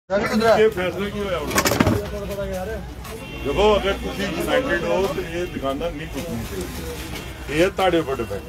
फैसला क्यों होया देखो अगर तुम यूनाइटेड हो तो ये दुकानदार नहीं पूछनी चाहिए, ये ताड़े पर डिपेंड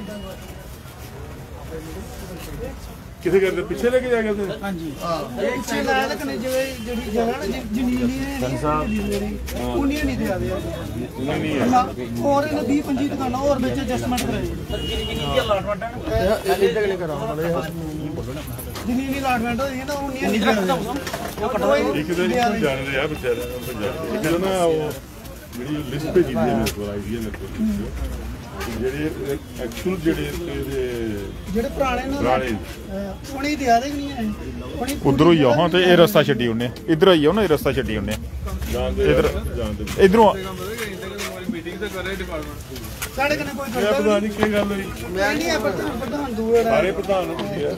किसे करते पीछे लेके जाएगा तो हां जी पीछे लाया लेकिन जेडी जगह ना जमीन नहीं उन्हीं नहीं दे आवे नहीं है और इन 20 25 दुकान और ਵਿੱਚ ਐਡਜਸਟਮੈਂਟ ਕਰਾਈ ਇਧਰ ਲੈ ਕਰਾਓ जमीनी अलाटमेंट होई है ना उन्हीं नहीं दे एक दिन नहीं जान रहे यार बेचारे पंजाब एक ना वो ਜਿਹੜੀ ਲਿਸਟ ਭੇਜੀ ਦੀ ਮੇਰੇ ਕੋਲ ਆਈ ਹੈ ਮੇਰੇ ਕੋਲ ਜਿਹੜੇ ਐਕਚੁਅਲ ਜਿਹੜੇ ਪੁਰਾਣੇ ਉਹਨੇ ਦਿਆ ਦੇ ਨਹੀਂ ਹੈ ਉਧਰੋਂ ਹੀ ਆਹਾਂ ਤੇ ਇਹ ਰਸਤਾ ਛੱਡੀ ਉਹਨੇ ਇਧਰ ਹੀ ਆ ਨਾ ਇਹ ਰਸਤਾ ਛੱਡੀ ਉਹਨੇ ਇਧਰ ਇਧਰੋਂ ਮੀਟਿੰਗ ਤੇ ਕਰ ਰਹੇ ਡਿਪਾਰਟਮੈਂਟ ਸਾਡੇ ਕਨੇ ਕੋਈ ਪਤਾ ਨਹੀਂ ਕੀ ਗੱਲ ਹੋਈ ਮੈਂ ਨਹੀਂ ਪ੍ਰਧਾਨ ਦੂਰ ਸਾਰੇ ਪ੍ਰਧਾਨ ਨੂੰ ਪੁੱਛਿਆ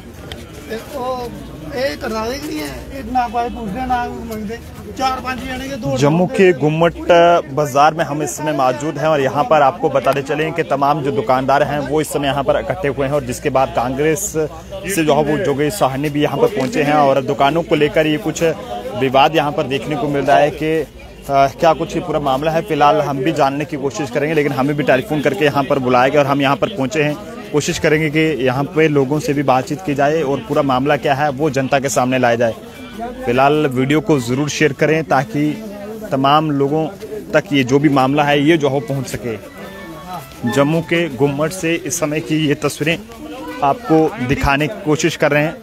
जम्मू के गुम्मट बाजार में हम इस समय मौजूद हैं और यहाँ पर आपको बताते चलें कि तमाम जो दुकानदार हैं वो इस समय यहाँ पर इकट्ठे हुए हैं और जिसके बाद कांग्रेस से जो है वो जोगेश साहनी भी यहाँ पर पहुँचे हैं और दुकानों को लेकर ये कुछ विवाद यहाँ पर देखने को मिल रहा है कि क्या कुछ ये पूरा मामला है। फिलहाल हम भी जानने की कोशिश करेंगे, लेकिन हमें भी टेलीफोन करके यहाँ पर बुलाया गया और हम यहाँ पर पहुँचे हैं। कोशिश करेंगे कि यहाँ पे लोगों से भी बातचीत की जाए और पूरा मामला क्या है वो जनता के सामने लाया जाए। फिलहाल वीडियो को ज़रूर शेयर करें ताकि तमाम लोगों तक ये जो भी मामला है ये जो हो पहुँच सके। जम्मू के गुम्मट से इस समय की ये तस्वीरें आपको दिखाने की कोशिश कर रहे हैं।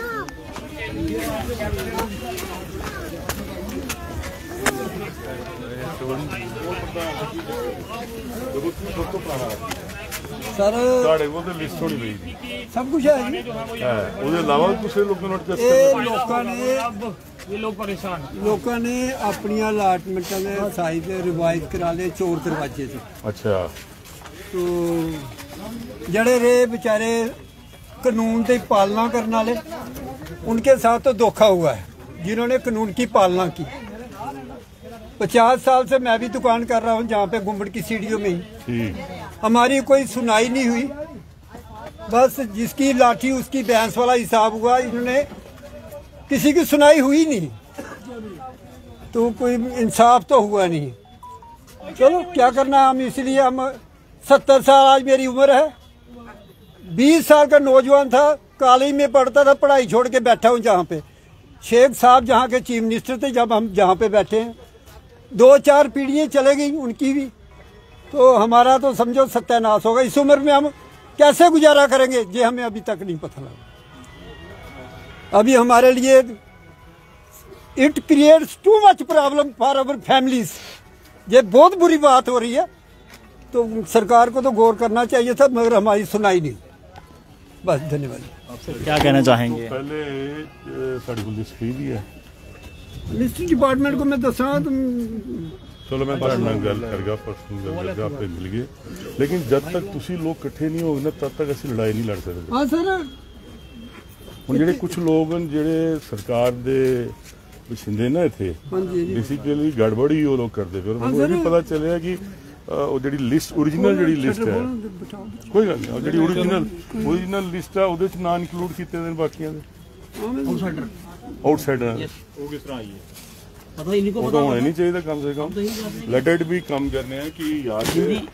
सर वो तो लिस्ट होनी चाहिए सब कुछ है ਉਹਦੇ ਇਲਾਵਾ दूसरे लोगों ने लोगों ने अपनी अलाटमेंट में साइज रिवाइज करा ले चोर दरवाजे से। अच्छा तो जड़े रे बेचारे कानून की पालना करने वाले उनके साथ तो धोखा हुआ है, जिन्होंने कानून की पालना की। 50 साल से मैं भी दुकान कर रहा हूँ जहाँ पे गुम्मट की सीढ़ियों में ही हमारी कोई सुनाई नहीं हुई। बस जिसकी लाठी उसकी भैंस वाला हिसाब हुआ, इन्होंने किसी की सुनाई हुई नहीं, तो कोई इंसाफ तो हुआ नहीं। चलो क्या करना है, हम इसलिए हम 70 साल आज मेरी उम्र है, 20 साल का नौजवान था, कॉलेज में पढ़ता था, पढ़ाई छोड़ के बैठा हूँ जहाँ पे। शेख साहब जहाँ के चीफ मिनिस्टर थे जब हम जहाँ पे बैठे हैं, 2-4 पीढ़ियाँ चले गई उनकी भी, तो हमारा तो समझो सत्यानाश होगा। इस उम्र में हम कैसे गुजारा करेंगे ये हमें अभी तक नहीं पता लगा। अभी हमारे लिए it creates too much problem for our families. ये बहुत बुरी बात हो रही है, तो सरकार को तो गौर करना चाहिए था, मगर हमारी सुनाई नहीं। बस धन्यवाद। क्या कहना चाहेंगे? पहले लिस्ट डिपार्टमेंट को मैं दसा चलो मैं गल करगा पर्सनल आपे मिल गए, लेकिन जब तक तुसी लोग इकट्ठे नहीं हो ना तब तक असि लड़ाई नहीं लड़ सकते। हाँ सर हुण जेडे कुछ लोग जेडे सरकार दे बशिंदे ना इत्थे बेसिकली गड़बड़ ही वो लोग करते फिर मुझे भी पता चलिया कि JD list original JD list है कोई गल नहीं, जेडी ओरिजिनल लिस्ट है उहदे च नाम इंक्लूड कीते ने बाकियां दे आउटसाइडर वो किस तरह आई है पता ही नहीं को पता होना नहीं चाहिए कम से कम। लेट इट भी कम करने हैं कि यार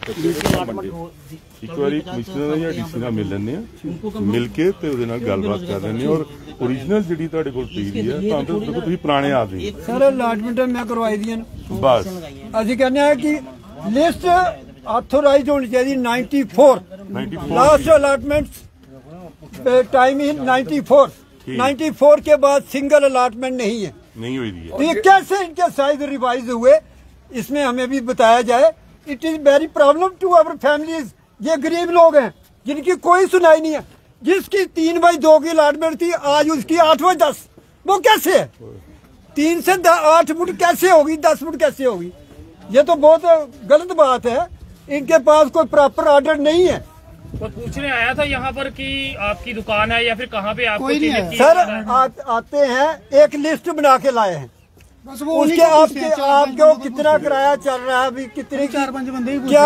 एक बार कमिश्नर या डीसी नाल मिल लैंदे आ, मिल के ते उहदे नाल गलबात कर लैंदे और ओरिजिनल जेडी तुहाडे कोल पई है तां ते देखो तुसीं पुराने आदमी सर अलाटमेंट मैं करवाई दी बस ਅਸੀਂ ਕਹਿੰਦੇ ਆ कि लिस्ट ऑथोराइज होनी चाहिए 94 लास्ट अलाटमेंट टाइम इन 94 के बाद सिंगल अलाटमेंट नहीं है, नहीं हुई है। तो ये कैसे इनके साइज रिवाइज हुए, इसमें हमें भी बताया जाए। It is very problem to our families. ये गरीब लोग हैं जिनकी कोई सुनाई नहीं है। जिसकी 3/2 की अलाटमेंट थी आज उसकी 8/10, वो कैसे है? 3 से 8 फुट कैसे होगी, 10 फुट कैसे होगी? ये तो बहुत गलत बात है। इनके पास कोई प्रॉपर ऑर्डर नहीं है। तो पूछने आया था यहाँ पर कि आपकी दुकान है या फिर कहाँ पे आपको कोई नहीं है सर। आते हैं एक लिस्ट बना के लाए हैं, बस वो उसके आपके कितना किराया चल रहा है, अभी कितने 4-5 बंदे क्या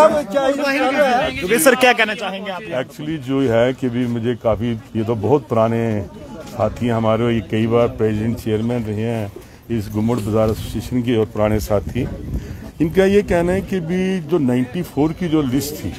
चाहिए सर क्या कहना चाहेंगे आप? एक्चुअली जो है कि भी मुझे काफी ये तो बहुत पुराने साथी हैं हमारे, ये कई बार प्रेसिडेंट चेयरमैन रहे हैं इस गुम्मट बाजार एसोसिएशन के और पुराने साथी। इनका ये कहना है कि भी जो 94 की जो लिस्ट थी,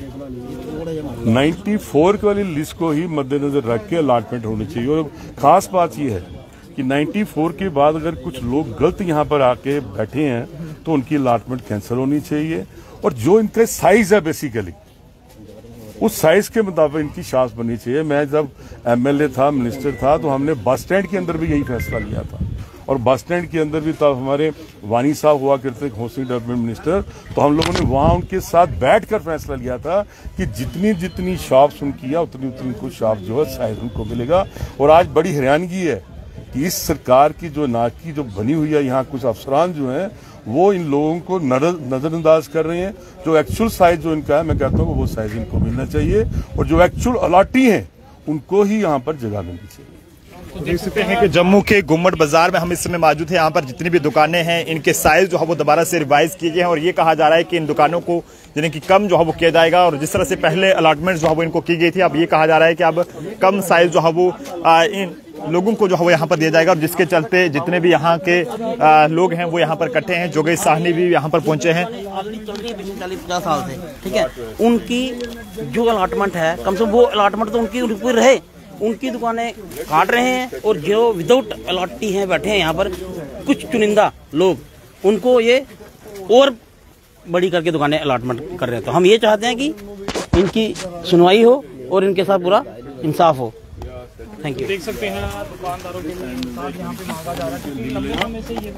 94 वाली लिस्ट को ही मद्देनजर रख के अलॉटमेंट होनी चाहिए। और खास बात यह है कि 94 के बाद अगर कुछ लोग गलत यहाँ पर आके बैठे हैं तो उनकी अलॉटमेंट कैंसिल होनी चाहिए। और जो इनका साइज है बेसिकली उस साइज के मुताबिक इनकी शास बननी चाहिए। मैं जब एमएलए था, मिनिस्टर था, तो हमने बस स्टैंड के अंदर भी यही फैसला लिया था। और बस स्टैंड के अंदर भी तब हमारे वानी साहब हुआ करते हाउसिंग डेवलपमेंट मिनिस्टर, तो हम लोगों ने वहां उनके साथ बैठकर फैसला लिया था कि जितनी जितनी शॉप्स उनकी है उतनी उतनी कुछ शॉप जो है साइज उनको मिलेगा। और आज बड़ी हैरानगी है कि इस सरकार की जो नाकी जो बनी हुई है, यहाँ कुछ अफसरान जो हैं वो इन लोगों को नजरअंदाज कर रहे हैं। जो एक्चुअल साइज जो इनका है, मैं कहता हूँ वो साइज इनको मिलना चाहिए और जो एक्चुअल अलॉटी हैं उनको ही यहाँ पर जगह मिलनी चाहिए। देख सकते हैं कि जम्मू के गुम्मट बाजार में हम इस समय मौजूद हैं। यहाँ पर जितनी भी दुकानें हैं इनके साइज जो है वो दोबारा से रिवाइज किए गए हैं और ये कहा जा रहा है कि इन दुकानों को यानी कि कम जो है वो किया जाएगा। और जिस तरह से पहले अलॉटमेंट जो है वो इनको की गई थी, अब ये कहा जा रहा है कि अब कम साइज जो है वो इन लोगों को जो है वो यहाँ पर दिया जाएगा। और जिसके चलते जितने भी यहाँ के लोग हैं वो यहाँ पर इकट्ठे हैं। जोगेश साहनी भी यहाँ पर पहुंचे हैं। 40-50 साल से, ठीक है, उनकी जो अलॉटमेंट है कम से कम वो अलॉटमेंट तो उनकी रहे। उनकी दुकानें काट रहे हैं और जो विदाउट अलॉटी हैं बैठे हैं यहाँ पर कुछ चुनिंदा लोग, उनको ये और बड़ी करके दुकानें अलॉटमेंट कर रहे हैं। तो हम ये चाहते हैं कि इनकी सुनवाई हो और इनके साथ पूरा इंसाफ हो। Thank you. देख सकते हैं दुकानदारों के साथ यहाँ पे मांगा जा रहा है कि लंबे समय से ये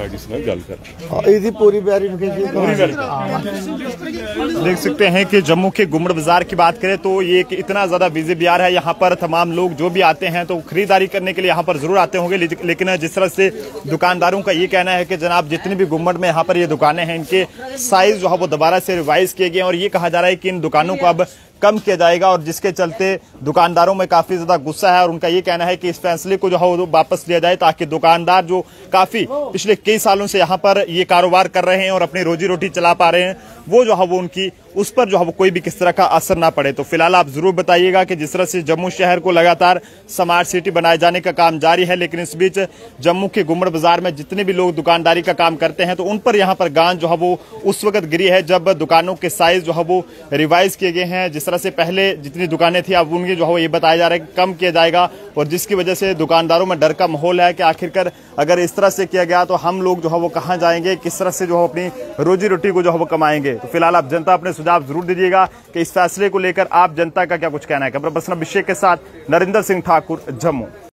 देख सकते हैं कि जम्मू के गुम्मट बाजार की बात करें तो ये इतना ज्यादा बिजी बाजार है। यहाँ पर तमाम लोग जो भी आते हैं तो खरीदारी करने के लिए यहाँ पर जरूर आते होंगे। लेकिन जिस तरह से दुकानदारों का ये कहना है कि जनाब जितनी भी गुम्मट में यहाँ पर ये दुकानें हैं इनके साइज जो है वो दोबारा से रिवाइज किए गए और ये कहा जा रहा है कि इन दुकानों को अब कम किया जाएगा। और जिसके चलते दुकानदारों में काफी ज्यादा गुस्सा है और उनका ये कहना है कि इस फैसले को जो है वो वापस लिया जाए ताकि दुकानदार जो काफी पिछले कई सालों से यहाँ पर ये कारोबार कर रहे हैं और अपनी रोजी रोटी चला पा रहे हैं वो जो है वो उनकी उस पर जो है वो कोई भी किस तरह का असर ना पड़े। तो फिलहाल आप जरूर बताइएगा कि जिस तरह से जम्मू शहर को लगातार स्मार्ट सिटी बनाए जाने का काम जारी है, लेकिन इस बीच जम्मू के गुम्मट बाजार में जितने भी लोग दुकानदारी का काम करते हैं तो उन पर यहाँ पर गांज जो है वो उस वक्त गिरी है जब दुकानों के साइज जो है वो रिवाइज किए गए हैं। जिस तरह से पहले जितनी दुकानें थी अब उनकी जो है ये बताया जा रहा है कि कम किया जाएगा और जिसकी वजह से दुकानदारों में डर का माहौल है कि आखिरकार अगर इस तरह से किया गया तो हम लोग जो है वो कहाँ जाएंगे, किस तरह से जो है अपनी रोजी रोटी को जो है वो कमाएंगे। तो फिलहाल आप जनता अपने सुझाव जरूर दीजिएगा कि इस फैसले को लेकर आप जनता का क्या कुछ कहना है। कैमरा पर्सन अभिषेक के साथ नरेंद्र सिंह ठाकुर, जम्मू।